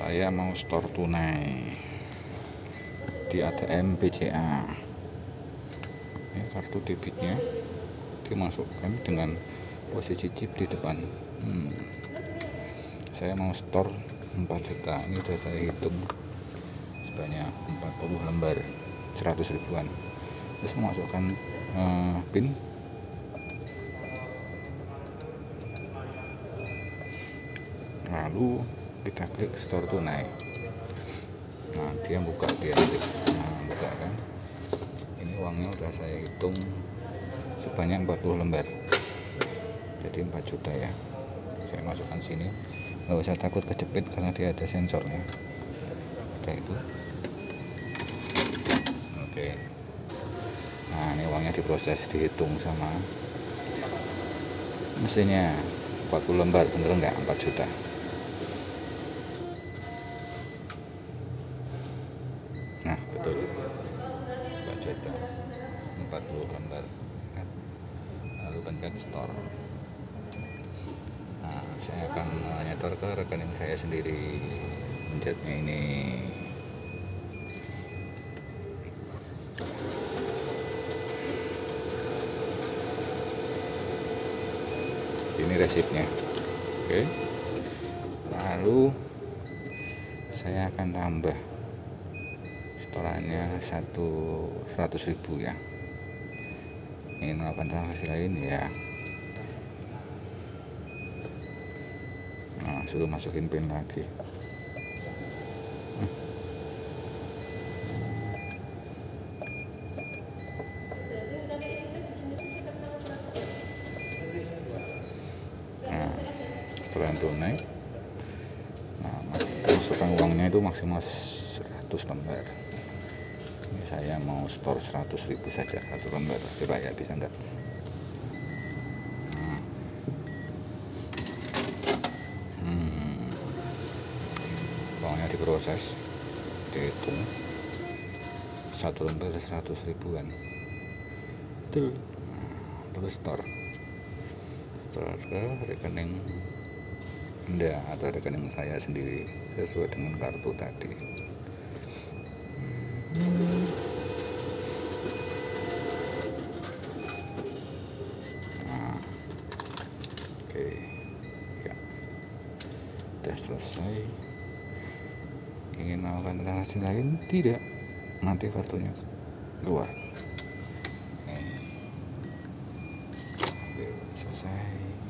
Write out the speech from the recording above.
Saya mau store tunai di ATM BCA. Ini kartu debitnya dimasukkan dengan posisi chip di depan. Saya mau store 4 juta. Ini sudah saya hitung sebanyak 40 lembar 100 ribuan. Terus memasukkan PIN. Lalu kita klik store tunai. Nah, dia buka, buka kan. Ini uangnya udah saya hitung sebanyak 40 lembar. Jadi 4 juta ya. Saya masukkan sini. Nggak usah takut kejepit karena dia ada sensornya. Udah itu. Oke. Nah, ini uangnya diproses, dihitung sama mesinnya. 40 lembar, bener nggak? 4 juta. Nah, betul, 4 juta 40 lembar kan? Lalu pencet store. Nah, saya akan menyetor ke rekening saya sendiri. Pencetnya ini resipnya. Oke, lalu saya akan tambah setorannya 100.000 ya. Ingin melakukan transaksi lain ya. Nah, suruh masukin PIN lagi. Nah, setelah tunai, nah, masukkan uangnya itu maksimal 100 lembar. Ini saya mau store 100.000 saja 1 lembar. Coba ya, bisa enggak? Uangnya diproses, dihitung 1 lembar 100 ribuan. Betul. Terus store ke rekening Anda atau rekening saya sendiri sesuai dengan kartu tadi. Nah, oke ya, sudah selesai. Ingin melakukan transaksi lain? Tidak, nanti kartunya keluar. Oke, selesai.